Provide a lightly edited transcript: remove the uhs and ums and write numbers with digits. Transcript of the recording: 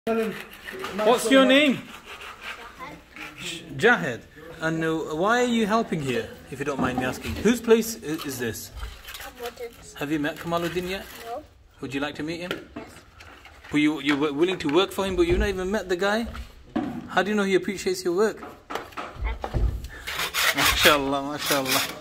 What's your name? Jahed. And why are you helping here, if you don't mind me asking? Whose place is this? Kamal Uddin. Have you met Kamal Uddin yet? No. Would you like to meet him? Yes. But you were willing to work for him, but you've not even met the guy? How do you know he appreciates your work? MashaAllah, MashaAllah.